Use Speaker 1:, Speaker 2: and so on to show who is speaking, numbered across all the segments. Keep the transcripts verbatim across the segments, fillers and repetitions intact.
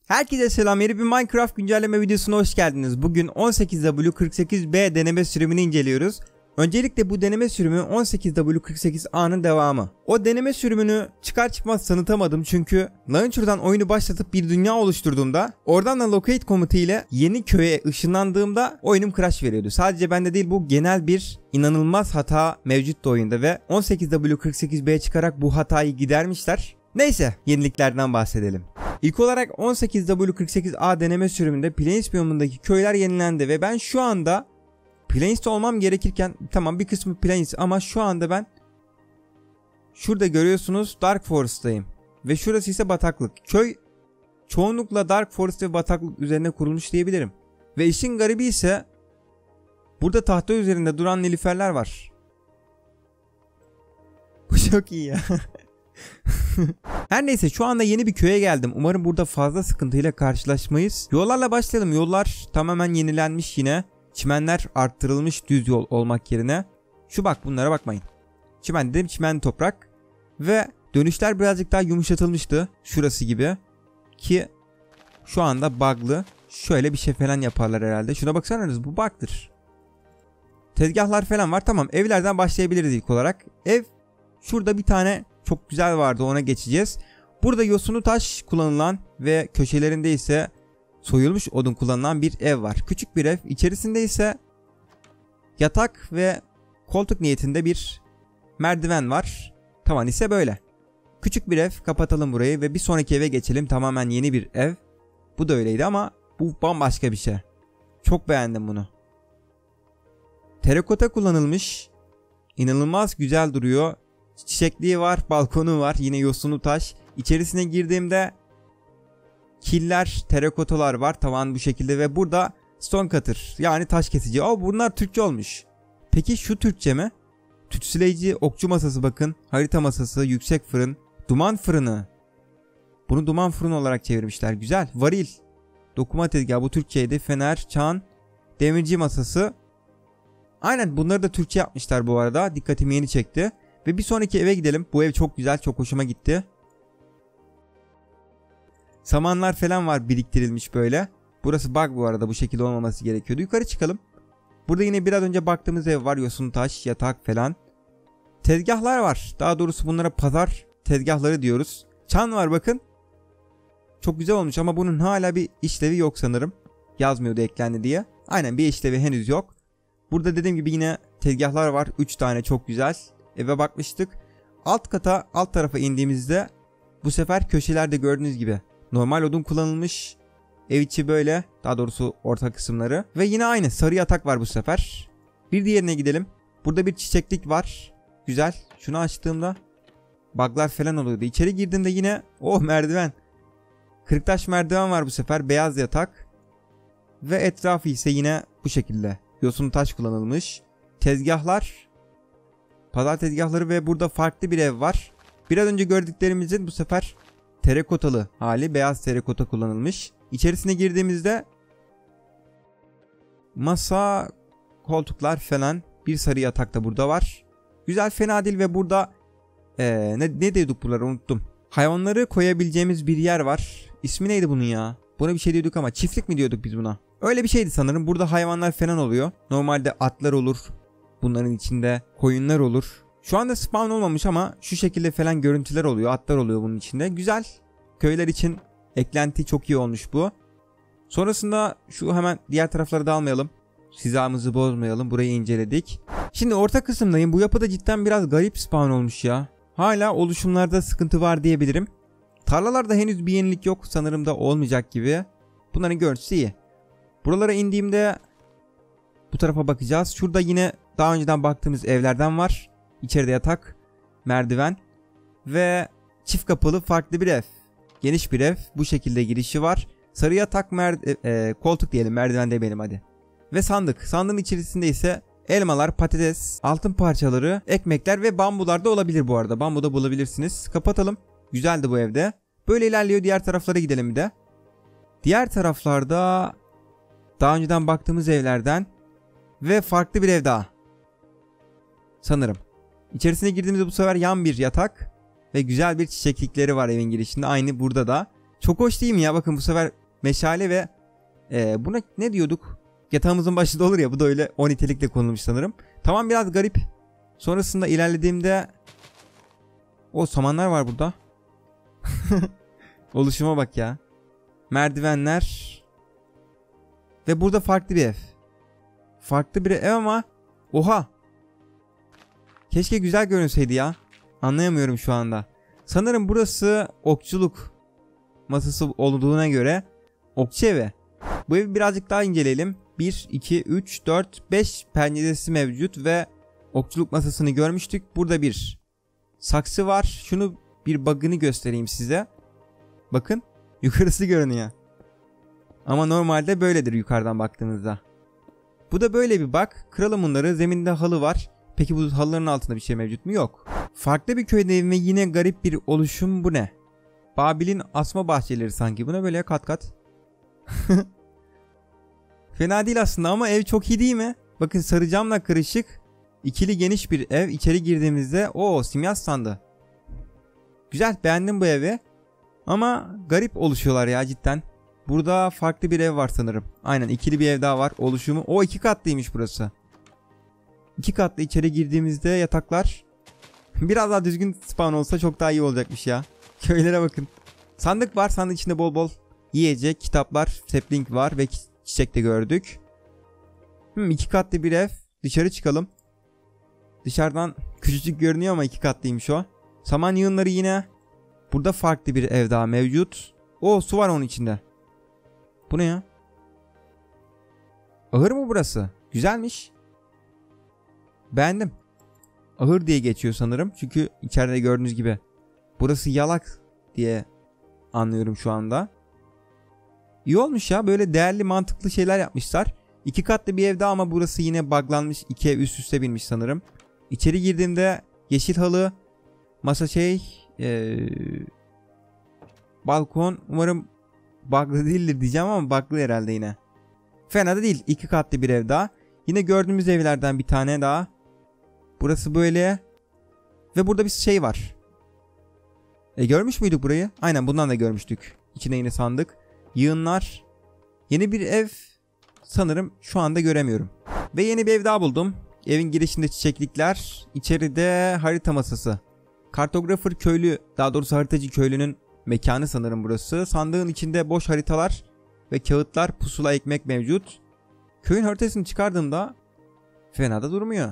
Speaker 1: Herkese selam, yeni bir Minecraft güncelleme videosuna hoş geldiniz. Bugün on sekiz W kırk sekiz B deneme sürümünü inceliyoruz. Öncelikle bu deneme sürümü on sekiz W kırk sekiz A'nın devamı. O deneme sürümünü çıkar çıkmaz tanıtamadım çünkü Launcher'dan oyunu başlatıp bir dünya oluşturduğumda oradan da locate komutu ile yeni köye ışınlandığımda oyunum crash veriyordu. Sadece bende değil, bu genel bir inanılmaz hata mevcuttu oyunda ve on sekiz W kırk sekiz B çıkarak bu hatayı gidermişler. Neyse, yeniliklerden bahsedelim. İlk olarak on sekiz W kırk sekiz A deneme sürümünde Plains biyomundaki köyler yenilendi ve ben şu anda Plains'te olmam gerekirken, tamam bir kısmı Plains ama şu anda ben şurada görüyorsunuz Dark Forest'tayım ve şurası ise bataklık. Köy çoğunlukla Dark Forest ve bataklık üzerine kurulmuş diyebilirim. Ve işin garibi ise burada tahta üzerinde duran nilüferler var. Bu çok iyi ya. Her neyse, şu anda yeni bir köye geldim. Umarım burada fazla sıkıntıyla karşılaşmayız. Yollarla başlayalım. Yollar tamamen yenilenmiş yine. Çimenler arttırılmış düz yol olmak yerine. Şu bak, bunlara bakmayın. Çimen dedim, çimen toprak. Ve dönüşler birazcık daha yumuşatılmıştı. Şurası gibi. Ki şu anda bug'lı. Şöyle bir şey falan yaparlar herhalde. Şuna baksanız, bu bug'dır. Tezgahlar falan var. Tamam, evlerden başlayabiliriz ilk olarak. Ev şurada bir tane çok güzel vardı, ona geçeceğiz. Burada yosunu taş kullanılan ve köşelerinde ise soyulmuş odun kullanılan bir ev var. Küçük bir ev. İçerisinde ise yatak ve koltuk niyetinde bir merdiven var. Tavan ise böyle. Küçük bir ev. Kapatalım burayı ve bir sonraki eve geçelim. Tamamen yeni bir ev. Bu da öyleydi ama bu bambaşka bir şey. Çok beğendim bunu. Terakota kullanılmış. İnanılmaz güzel duruyor. Çiçekliği var, balkonu var, yine yosunu taş. İçerisine girdiğimde killer, terakotalar var, tavan bu şekilde ve burada stone cutter yani taş kesici. Aa, bunlar Türkçe olmuş. Peki şu Türkçe mi? Tütsüleyici, okçu masası, bakın, harita masası, yüksek fırın, duman fırını. Bunu duman fırını olarak çevirmişler. Güzel. Varil, dokuma tezgahı, bu Türkçeydi. Fener, çan, demirci masası. Aynen, bunları da Türkçe yapmışlar bu arada. Dikkatimi yeni çekti. Ve bir sonraki eve gidelim. Bu ev çok güzel, çok hoşuma gitti. Samanlar falan var biriktirilmiş böyle. Burası bug bu arada, bu şekilde olmaması gerekiyordu. Yukarı çıkalım. Burada yine biraz önce baktığımız ev var. Yosun taş, yatak falan. Tezgahlar var. Daha doğrusu bunlara pazar tezgahları diyoruz. Çan var, bakın. Çok güzel olmuş ama bunun hala bir işlevi yok sanırım. Yazmıyordu eklendi diye. Aynen, bir işlevi henüz yok. Burada dediğim gibi yine tezgahlar var. üç tane, çok güzel. Eve bakmıştık. Alt kata, alt tarafa indiğimizde bu sefer köşelerde gördüğünüz gibi normal odun kullanılmış. Ev içi böyle, daha doğrusu orta kısımları. Ve yine aynı sarı yatak var bu sefer. Bir diğerine gidelim. Burada bir çiçeklik var. Güzel. Şunu açtığımda bug'lar falan oluyordu. İçeri girdiğimde yine oh, merdiven. Kırıktaş merdiven var bu sefer. Beyaz yatak. Ve etrafı ise yine bu şekilde. Yosun taş kullanılmış. Tezgahlar. Pazar tezgahları ve burada farklı bir ev var. Biraz önce gördüklerimizin bu sefer terakotalı hali, beyaz terakota kullanılmış. İçerisine girdiğimizde masa, koltuklar falan, bir sarı yatak da burada var. Güzel, fena değil ve burada ee, ne, ne diyorduk buraları, unuttum. Hayvanları koyabileceğimiz bir yer var. İsmi neydi bunun ya? Buna bir şey diyorduk ama çiftlik mi diyorduk biz buna? Öyle bir şeydi sanırım. Burada hayvanlar falan oluyor. Normalde atlar olur. Bunların içinde koyunlar olur. Şu anda spawn olmamış ama şu şekilde falan görüntüler oluyor. Atlar oluyor bunun içinde. Güzel. Köyler için eklenti çok iyi olmuş bu. Sonrasında şu hemen diğer tarafları da almayalım. Hizamızı bozmayalım. Burayı inceledik. Şimdi orta kısımdayım. Bu yapıda cidden biraz garip spawn olmuş ya. Hala oluşumlarda sıkıntı var diyebilirim. Tarlalarda henüz bir yenilik yok. Sanırım da olmayacak gibi. Bunların görüntüsü iyi. Buralara indiğimde bu tarafa bakacağız. Şurada yine daha önceden baktığımız evlerden var. İçeride yatak, merdiven ve çift kapılı farklı bir ev. Geniş bir ev. Bu şekilde girişi var. Sarı yatak, mer- e, koltuk diyelim, merdiven demeyelim hadi. Ve sandık. Sandığın içerisinde ise elmalar, patates, altın parçaları, ekmekler ve bambular da olabilir bu arada. Bambu da bulabilirsiniz. Kapatalım. Güzeldi bu evde. Böyle ilerliyor. Diğer taraflara gidelim bir de. Diğer taraflarda daha önceden baktığımız evlerden ve farklı bir ev daha. Sanırım. İçerisine girdiğimizde bu sefer yan bir yatak ve güzel bir çiçeklikleri var evin girişinde. Aynı burada da. Çok Çok hoş değil mi ya? Bakın bu sefer meşale ve e, buna ne diyorduk? Yatağımızın başında olur ya, bu da öyle o nitelikle konulmuş sanırım. Tamam, biraz garip. Sonrasında ilerlediğimde o samanlar var burada. Oluşuma bak ya. Merdivenler. Ve burada farklı bir ev. Farklı bir ev ama oha. Keşke güzel görünseydi ya. Anlayamıyorum şu anda. Sanırım burası okçuluk masası olduğuna göre okçu evi. Bu evi birazcık daha inceleyelim. bir, iki, üç, dört, beş penceresi mevcut ve okçuluk masasını görmüştük. Burada bir saksı var. Şunu bir bug'ını göstereyim size. Bakın yukarısı görünüyor. Ama normalde böyledir yukarıdan baktığınızda. Bu da böyle bir bug. Kıralım bunları. Zeminde halı var. Peki bu halıların altında bir şey mevcut mu? Yok. Farklı bir köydeyim ve yine garip bir oluşum. Bu ne? Babil'in asma bahçeleri sanki. Buna böyle kat kat. Fena değil aslında ama ev çok iyi değil mi? Bakın sarı camla karışık. İkili geniş bir ev. İçeri girdiğimizde o simya standı. Güzel, beğendim bu evi. Ama garip oluşuyorlar ya cidden. Burada farklı bir ev var sanırım. Aynen, ikili bir ev daha var. Oluşumu. O iki katlıymış burası. İki katlı, içeri girdiğimizde yataklar. Biraz daha düzgün spawn olsa çok daha iyi olacakmış ya. Köylere bakın. Sandık var. Sandığın içinde bol bol yiyecek, kitaplar, sapling var ve çiçek de gördük. Hmm, iki katlı bir ev. Dışarı çıkalım. Dışarıdan küçücük görünüyor ama iki katlıymış o. Saman yığınları yine. Burada farklı bir ev daha mevcut. O su var onun içinde. Bu ne ya? Ahır mı burası? Güzelmiş. Beğendim. Ahır diye geçiyor sanırım. Çünkü içeride gördüğünüz gibi. Burası yalak diye anlıyorum şu anda. İyi olmuş ya. Böyle değerli, mantıklı şeyler yapmışlar. İki katlı bir evde ama burası yine buglanmış. İki ev üst üste binmiş sanırım. İçeri girdiğimde yeşil halı, masa şey, ee, balkon. Umarım bug'lı değildir diyeceğim ama bug'lı herhalde yine. Fena da değil. İki katlı bir ev daha. Yine gördüğümüz evlerden bir tane daha. Burası böyle. Ve burada bir şey var. E görmüş müydük burayı? Aynen, bundan da görmüştük. İçine yine sandık. Yığınlar. Yeni bir ev sanırım şu anda göremiyorum. Ve yeni bir ev daha buldum. Evin girişinde çiçeklikler. İçeride harita masası. Kartografer köylü, daha doğrusu haritacı köylünün mekanı sanırım burası. Sandığın içinde boş haritalar ve kağıtlar, pusula, ekmek mevcut. Köyün haritasını çıkardığımda fena da durmuyor.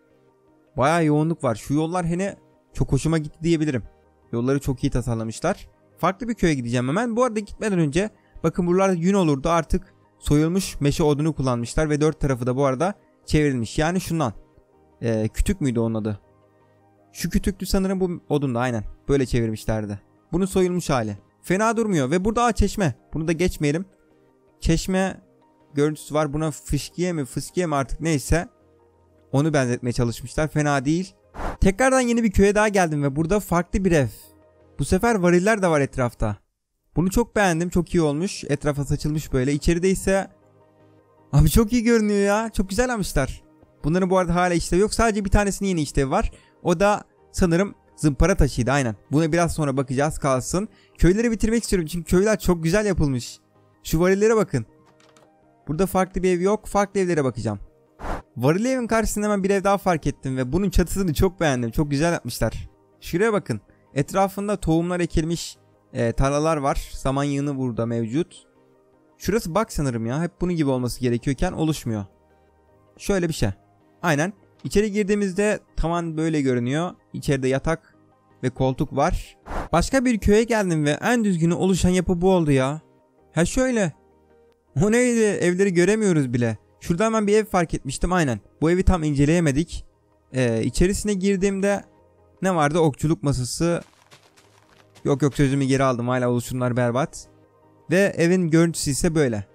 Speaker 1: Bayağı yoğunluk var. Şu yollar hele çok hoşuma gitti diyebilirim. Yolları çok iyi tasarlamışlar. Farklı bir köye gideceğim hemen. Bu arada gitmeden önce bakın buralarda gün olurdu, artık soyulmuş meşe odunu kullanmışlar ve dört tarafı da bu arada çevrilmiş. Yani şundan. Ee, kütük müydü onun adı? Şu kütüktü sanırım bu odunda, aynen. Böyle çevirmişlerdi. Bunun soyulmuş hali. Fena durmuyor ve burada çeşme. Bunu da geçmeyelim. Çeşme görüntüsü var. Buna fışkiye mi fıskiye mi artık neyse. Onu benzetmeye çalışmışlar. Fena değil. Tekrardan yeni bir köye daha geldim ve burada farklı bir ev. Bu sefer variller de var etrafta. Bunu çok beğendim. Çok iyi olmuş. Etrafa saçılmış böyle. İçeride ise abi çok iyi görünüyor ya. Çok güzel almışlar. Bunların bu arada hala işlevi yok. Sadece bir tanesinin yeni işlevi var. O da sanırım zımpara taşıydı, aynen. Buna biraz sonra bakacağız, kalsın. Köyleri bitirmek istiyorum çünkü köyler çok güzel yapılmış. Şu varillere bakın. Burada farklı bir ev yok. Farklı evlere bakacağım. Varil evin karşısında hemen bir ev daha fark ettim ve bunun çatısını çok beğendim. Çok güzel yapmışlar. Şuraya bakın. Etrafında tohumlar ekilmiş e, tarlalar var. Saman yığını burada mevcut. Şurası bak sanırım ya. Hep bunun gibi olması gerekiyorken oluşmuyor. Şöyle bir şey. Aynen. İçeri girdiğimizde tavan böyle görünüyor. İçeride yatak ve koltuk var. Başka bir köye geldim ve en düzgünü oluşan yapı bu oldu ya. Ha şöyle. O neydi? Evleri göremiyoruz bile. Şurada hemen bir ev fark etmiştim, aynen. Bu evi tam inceleyemedik. Ee, içerisine girdiğimde ne vardı? Okçuluk masası. Yok yok, sözümü geri aldım. Hala oluşumlar berbat. Ve evin görüntüsü ise böyle.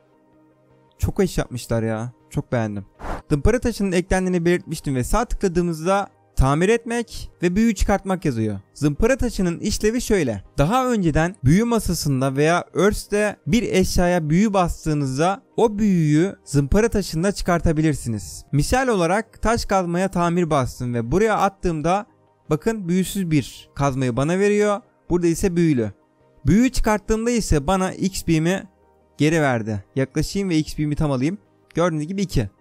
Speaker 1: Çok iş yapmışlar ya. Çok beğendim. Zımpara taşının eklendiğini belirtmiştim ve sağ tıkladığımızda tamir etmek ve büyü çıkartmak yazıyor. Zımpara taşının işlevi şöyle. Daha önceden büyü masasında veya örs'te bir eşyaya büyü bastığınızda o büyüyü zımpara taşında çıkartabilirsiniz. Misal olarak taş kazmaya tamir bastım ve buraya attığımda bakın büyüsüz bir kazmayı bana veriyor. Burada ise büyülü. Büyüyü çıkarttığımda ise bana X P'mi geri verdi. Yaklaşayım ve X P'mi tam alayım. Gördüğünüz gibi iki.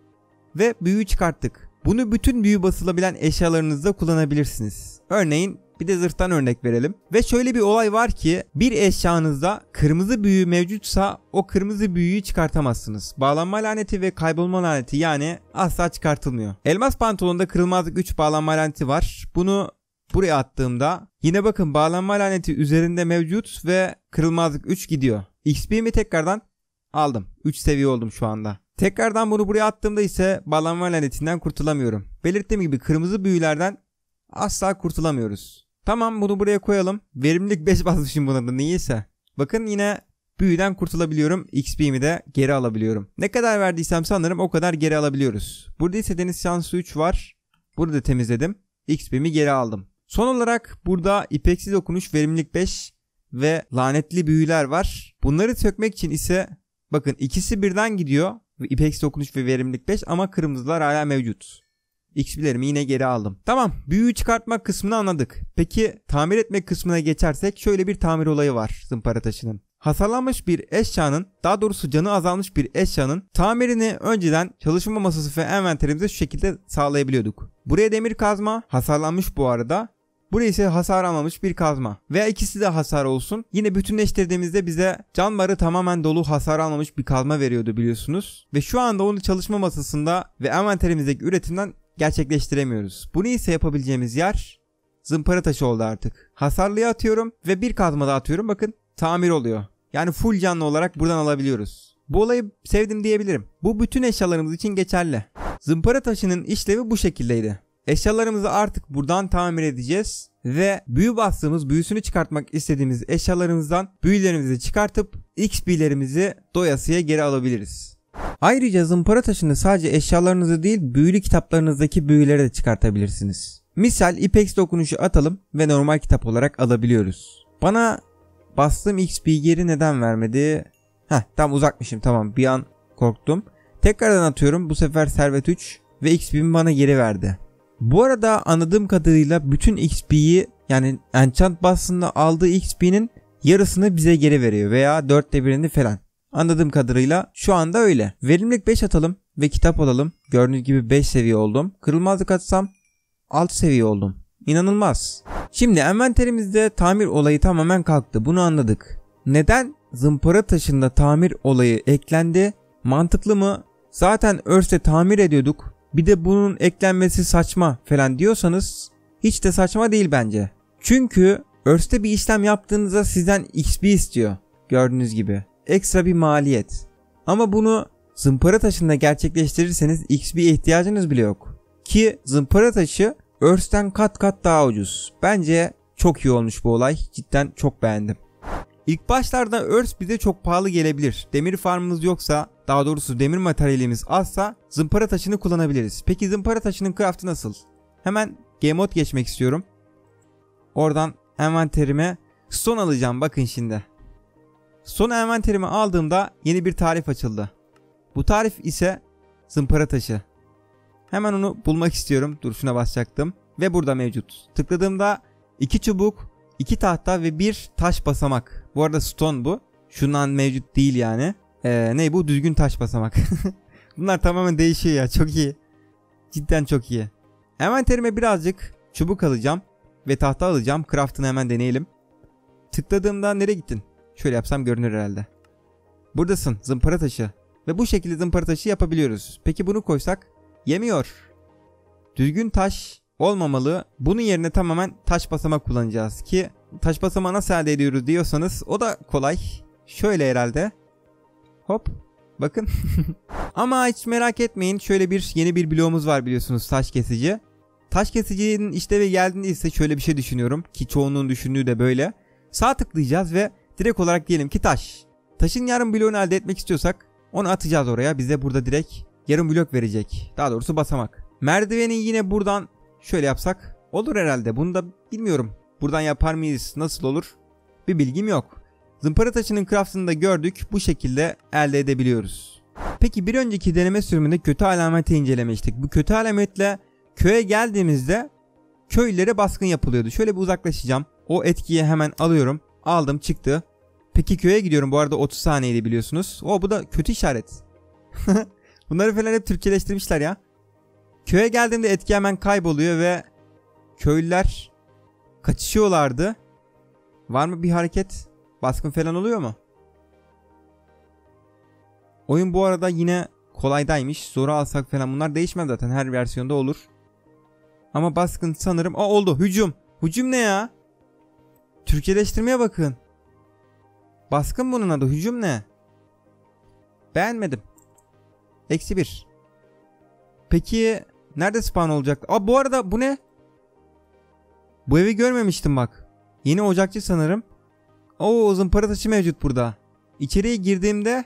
Speaker 1: Ve büyüyü çıkarttık. Bunu bütün büyü basılabilen eşyalarınızda kullanabilirsiniz. Örneğin bir de zırhtan örnek verelim. Ve şöyle bir olay var ki bir eşyanızda kırmızı büyü mevcutsa o kırmızı büyüyü çıkartamazsınız. Bağlanma laneti ve kaybolma laneti yani asla çıkartılmıyor. Elmas pantolonda kırılmazlık üç bağlanma laneti var. Bunu buraya attığımda yine bakın bağlanma laneti üzerinde mevcut ve kırılmazlık üç gidiyor. X P'mi tekrardan aldım. üç seviye oldum şu anda. Tekrardan bunu buraya attığımda ise bağlanma lanetinden kurtulamıyorum. Belirttiğim gibi kırmızı büyülerden asla kurtulamıyoruz. Tamam, bunu buraya koyalım. Verimlilik beş basmışım buna da niyeyse. Bakın yine büyüden kurtulabiliyorum. X P'mi de geri alabiliyorum. Ne kadar verdiysem sanırım o kadar geri alabiliyoruz. Burada ise deniz şansı üç var. Burada temizledim. X P'mi geri aldım. Son olarak burada ipeksiz okunuş, verimlilik beş ve lanetli büyüler var. Bunları sökmek için ise bakın ikisi birden gidiyor. İpeksiz okunuş ve verimlilik beş ama kırmızılar hala mevcut. X P'lerimi yine geri aldım. Tamam, büyüyü çıkartmak kısmını anladık. Peki tamir etmek kısmına geçersek şöyle bir tamir olayı var zımpara taşının. Hasarlanmış bir eşyanın, daha doğrusu canı azalmış bir eşyanın tamirini önceden çalışma masası ve envanterimize şu şekilde sağlayabiliyorduk. Buraya demir kazma, hasarlanmış bu arada. Buraya ise hasar almamış bir kazma. Veya ikisi de hasar olsun. Yine bütünleştirdiğimizde bize can barı tamamen dolu hasar almamış bir kazma veriyordu biliyorsunuz. Ve şu anda onu çalışma masasında ve envanterimizdeki üretimden gerçekleştiremiyoruz. Bunu ise yapabileceğimiz yer zımpara taşı oldu artık. Hasarlıya atıyorum ve bir kazma da atıyorum. Bakın tamir oluyor. Yani full canlı olarak buradan alabiliyoruz. Bu olayı sevdim diyebilirim. Bu bütün eşyalarımız için geçerli. Zımpara taşının işlevi bu şekildeydi. Eşyalarımızı artık buradan tamir edeceğiz ve büyü bastığımız, büyüsünü çıkartmak istediğimiz eşyalarımızdan büyülerimizi çıkartıp X P'lerimizi doyasıya geri alabiliriz. Ayrıca zımpara taşını sadece eşyalarınızı değil büyülü kitaplarınızdaki büyüleri de çıkartabilirsiniz. Misal ipex dokunuşu atalım ve normal kitap olarak alabiliyoruz. Bana bastığım X P geri neden vermedi? Heh, tam uzakmışım, tamam, bir an korktum. Tekrardan atıyorum, bu sefer servet üç ve X P'mi bana geri verdi. Bu arada anladığım kadarıyla bütün X P'yi yani enchant bastığında aldığı X P'nin yarısını bize geri veriyor veya dörtte birini falan. Anladığım kadarıyla şu anda öyle. Verimlilik beş atalım ve kitap alalım. Gördüğünüz gibi beş seviye oldum. Kırılmazlık atsam altı seviye oldum. İnanılmaz. Şimdi envanterimizde tamir olayı tamamen kalktı. Bunu anladık. Neden zımpara taşında tamir olayı eklendi? Mantıklı mı? Zaten Earth'te tamir ediyorduk. Bir de bunun eklenmesi saçma falan diyorsanız hiç de saçma değil bence. Çünkü Earth'te bir işlem yaptığınızda sizden X P istiyor. Gördüğünüz gibi. Ekstra bir maliyet. Ama bunu zımpara taşında gerçekleştirirseniz X P'ye ihtiyacınız bile yok. Ki zımpara taşı Earth'ten kat kat daha ucuz. Bence çok iyi olmuş bu olay. Cidden çok beğendim. İlk başlarda Earth bize çok pahalı gelebilir. Demir farmımız yoksa, daha doğrusu demir materyalimiz azsa zımpara taşını kullanabiliriz. Peki zımpara taşının craft'ı nasıl? Hemen game mode geçmek istiyorum. Oradan envanterime stone alacağım, bakın şimdi. Son envanterimi aldığımda yeni bir tarif açıldı. Bu tarif ise zımpara taşı. Hemen onu bulmak istiyorum. Dur, şuna basacaktım. Ve burada mevcut. Tıkladığımda iki çubuk, iki tahta ve bir taş basamak. Bu arada stone bu. Şundan mevcut değil yani. Ee, ne bu? Düzgün taş basamak. Bunlar tamamen değişiyor ya. Çok iyi. Cidden çok iyi. Envanterime birazcık çubuk alacağım. Ve tahta alacağım. Craft'ını hemen deneyelim. Tıkladığımda nereye gittin? Şöyle yapsam görünür herhalde. Buradasın, zımpara taşı. Ve bu şekilde zımpara taşı yapabiliyoruz. Peki bunu koysak? Yemiyor. Düzgün taş olmamalı. Bunun yerine tamamen taş basamak kullanacağız ki taş basamağı nasıl elde ediyoruz diyorsanız o da kolay. Şöyle herhalde. Hop. Bakın. Ama hiç merak etmeyin. Şöyle bir yeni bir bloğumuz var biliyorsunuz, taş kesici. Taş kesicinin işlevi geldiğinde ise şöyle bir şey düşünüyorum ki çoğunluğun düşündüğü de böyle. Sağ tıklayacağız ve direkt olarak diyelim ki taş. Taşın yarım bloğunu elde etmek istiyorsak onu atacağız oraya. Bize burada direkt yarım blok verecek. Daha doğrusu basamak. Merdiveni yine buradan şöyle yapsak olur herhalde. Bunu da bilmiyorum. Buradan yapar mıyız? Nasıl olur? Bir bilgim yok. Zımpara taşının craft'ını da gördük. Bu şekilde elde edebiliyoruz. Peki bir önceki deneme sürümünde kötü alameti incelemiştik. Bu kötü alametle köye geldiğimizde köylere baskın yapılıyordu. Şöyle bir uzaklaşacağım. O etkiyi hemen alıyorum. Aldım, çıktı. Peki köye gidiyorum. Bu arada otuz saniyeydi biliyorsunuz. O bu da kötü işaret. Bunları falan hep Türkçeleştirmişler ya. Köye geldiğimde etki hemen kayboluyor ve köylüler kaçışıyorlardı. Var mı bir hareket? Baskın falan oluyor mu? Oyun bu arada yine kolaydaymış. Zoru alsak falan bunlar değişmez zaten. Her versiyonda olur. Ama baskın sanırım. Aa, oldu. Hücum. Hücum ne ya? Türkçeleştirmeye bakın. Baskın bunun adı. Hücum ne? Beğenmedim. Eksi bir. Peki nerede spawn olacak? Aa, bu arada bu ne? Bu evi görmemiştim bak. Yeni ocakçı sanırım. Oo, zımpara taşı mevcut burada. İçeriye girdiğimde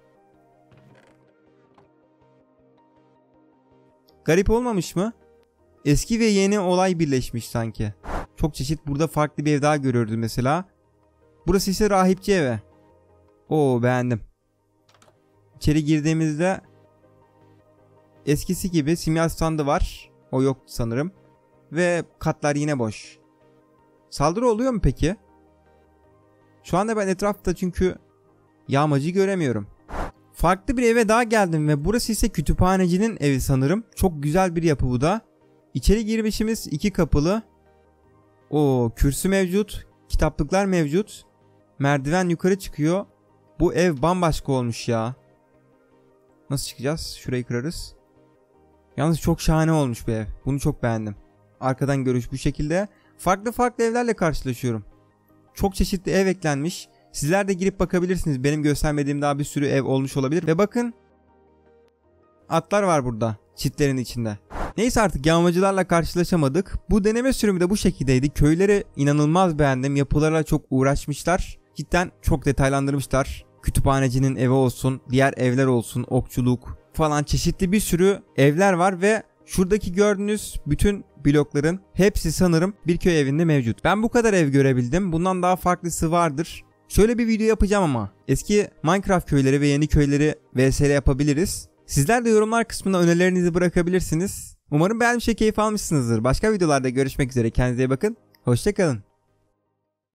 Speaker 1: garip olmamış mı? Eski ve yeni olay birleşmiş sanki. Çok çeşit. Burada farklı bir ev daha görürdüm mesela. Burası ise rahipçi evi. Oo, beğendim. İçeri girdiğimizde eskisi gibi simya standı var. O yok sanırım. Ve katlar yine boş. Saldırı oluyor mu peki? Şu anda ben etrafta çünkü yağmacı göremiyorum. Farklı bir eve daha geldim ve burası ise kütüphanecinin evi sanırım. Çok güzel bir yapı bu da. İçeri girişimiz iki kapılı. O kürsü mevcut. Kitaplıklar mevcut. Merdiven yukarı çıkıyor. Bu ev bambaşka olmuş ya. Nasıl çıkacağız? Şurayı kırarız. Yalnız çok şahane olmuş bu ev. Bunu çok beğendim. Arkadan görüş bu şekilde. Farklı farklı evlerle karşılaşıyorum. Çok çeşitli ev eklenmiş. Sizler de girip bakabilirsiniz. Benim göstermediğim daha bir sürü ev olmuş olabilir. Ve bakın. Atlar var burada. Çitlerin içinde. Neyse, artık yağmacılarla karşılaşamadık. Bu deneme sürümü de bu şekildeydi. Köyleri inanılmaz beğendim. Yapılarla çok uğraşmışlar. Cidden çok detaylandırmışlar. Kütüphanecinin evi olsun, diğer evler olsun, okçuluk falan çeşitli bir sürü evler var ve şuradaki gördüğünüz bütün blokların hepsi sanırım bir köy evinde mevcut. Ben bu kadar ev görebildim. Bundan daha farklısı vardır. Şöyle bir video yapacağım ama. Eski Minecraft köyleri ve yeni köyleri vs yapabiliriz. Sizler de yorumlar kısmına önerilerinizi bırakabilirsiniz. Umarım beğenmiş ve keyif almışsınızdır. Başka videolarda görüşmek üzere. Kendinize iyi bakın. Hoşça kalın.